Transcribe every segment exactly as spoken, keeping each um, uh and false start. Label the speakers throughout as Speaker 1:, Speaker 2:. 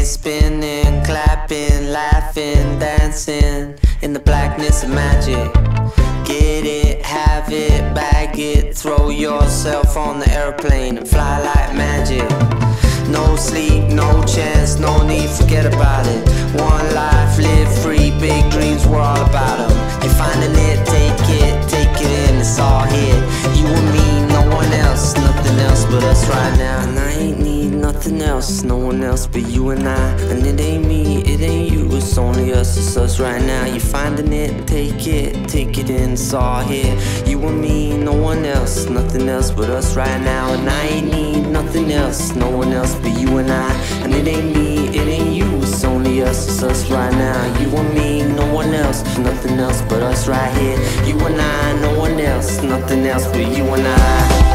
Speaker 1: spinning, clapping, laughing, dancing in the blackness of magic. Get it, have it, bag it, throw yourself on the airplane and fly like magic. No sleep, no chance, no need, forget about it. One life, live free, big dreams, we're all about them. You're finding it, take it, take it in, it's all here. You and me, no one else, nothing else but us right now. And I ain't need nothing else, no one else but you and I. And it ain't me, it ain't you, it's only us, it's us right now. You're finding it, take it, take it in, it's all here. You and me, no one else, nothing else but us right now. And I ain't need nothing else, no one else but you and I. And it ain't me, it ain't you, it's only us, it's us right now. You and me, no one else, nothing else but us right here. You and I, no one else, nothing else but you and I.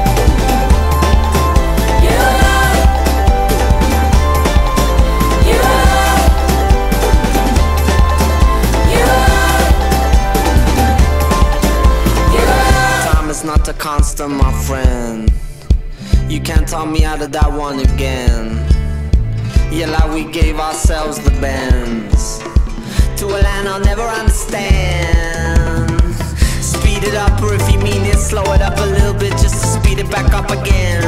Speaker 1: It's not a constant, my friend. You can't talk me out of that one again. Yeah, like we gave ourselves the bends to a land I'll never understand. Speed it up, or if you mean it, slow it up a little bit just to speed it back up again.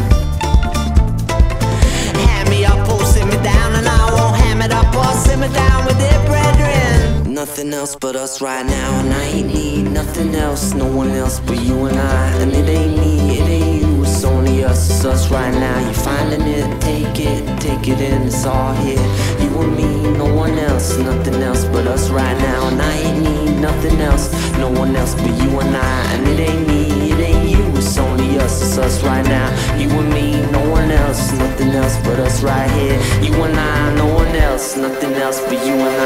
Speaker 1: Hand me up or sit me down, and I won't ham it up or sit me down with it, brethren. Nothing else but us right now, and I ain't need nothing else, no one else but you and I. And it ain't me, it ain't you, it's only us, it's us right now. You're finding it, take it, take it in, it's all here. You and me, no one else, nothing else but us right now. And I ain't need nothing else, no one else but you and I. And it ain't me, it ain't you, it's only us, it's us right now. You and me, no one else, nothing else but us right here. You and I, no one else, nothing else but you and I.